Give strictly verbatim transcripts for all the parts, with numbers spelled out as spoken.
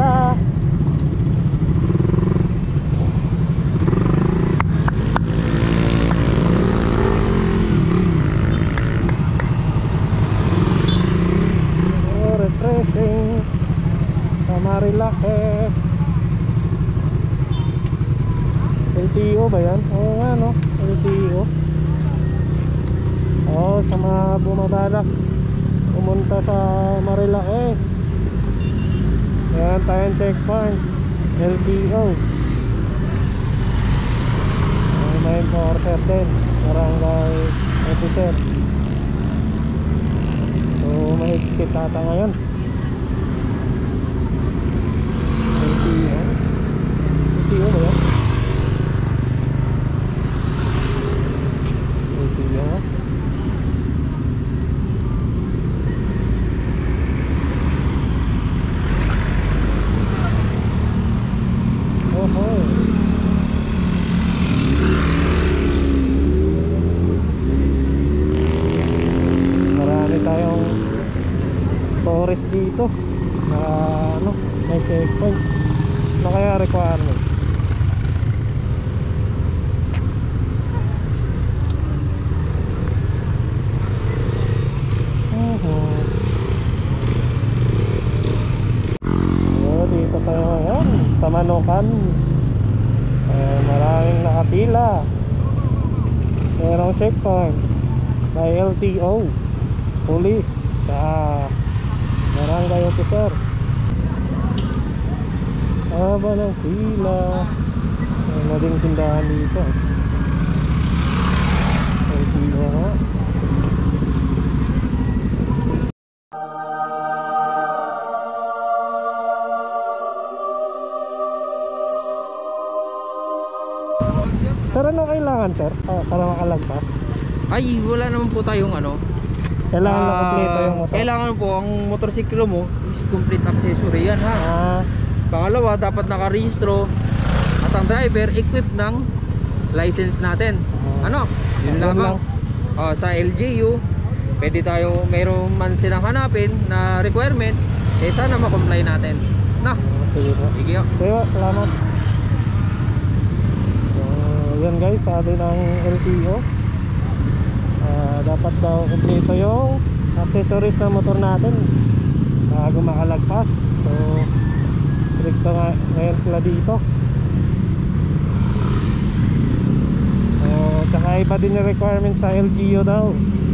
pala. Oh, refreshing sa Marilake. L T O ba yan? Oo nga no, L T O. Oo, sa mga bumabalak pumunta sa Marilake, yan tayong checkpoint L T O. May enforcer din, barangay officer. So mahigpit ata ngayon. L T O L T O ba yan? L T O ha? Marami tayong forest dito na ano, may checkpoint na kaya requirement. Uh-huh. So, dito tayo ngayon sa Manukan. Eh, maraming nakapila. Merong checkpoint, may L T O, police, sa barangay officer. Haba ng pila. May mading tindahan dito. L T O nga. Sir, ano kailangan sir para, para makalagpas? Ay, wala naman po tayong ano. Kailangan uh, na kompleto yung motor? Kailangan po ang motorsiklo mo is complete accessory yan ha. Ah. Pangalawa, dapat nakarehistro at ang driver equipped ng license natin. Ah. Ano? Yun lamang. Uh, sa L G U pwede tayo, mayroon man silang hanapin na requirement, eh sana ma-comply natin. Na? Sige po. Sige. Sige, salamat. Yan guys, sabi ng L T O, uh, dapat daw kumpleto yung accessories ng motor natin bago makalagpas. So stricto nga ngayon sila dito. So tsaka iba din yung requirement sa L G U daw.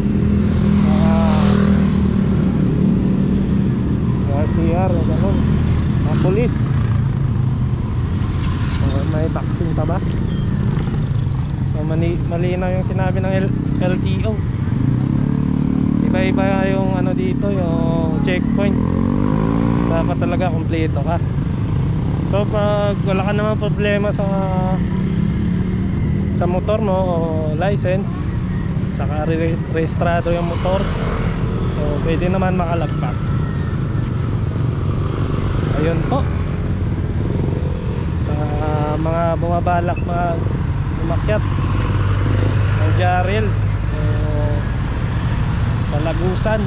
uh, R C R o ganun, uh, police. So, may vaccine pa ba? So mali, malinaw yung sinabi ng L T O. Iba-iba yung ano dito, yung checkpoint. Dapat talaga kumpleto ka. So pag wala ka naman problema sa sa motor mo o license, saka re rehistrado yung motor, so pwede naman makalagpas. Ayun po, sa mga bumabalak mag umakyat ng Jaril o sa Lagusan,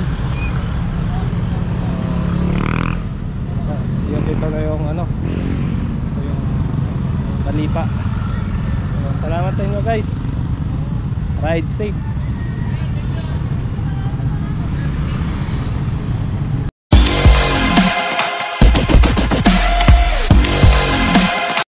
uh, yun dito na yung ano, yung Balipa. So, salamat sa inyo guys, ride safe.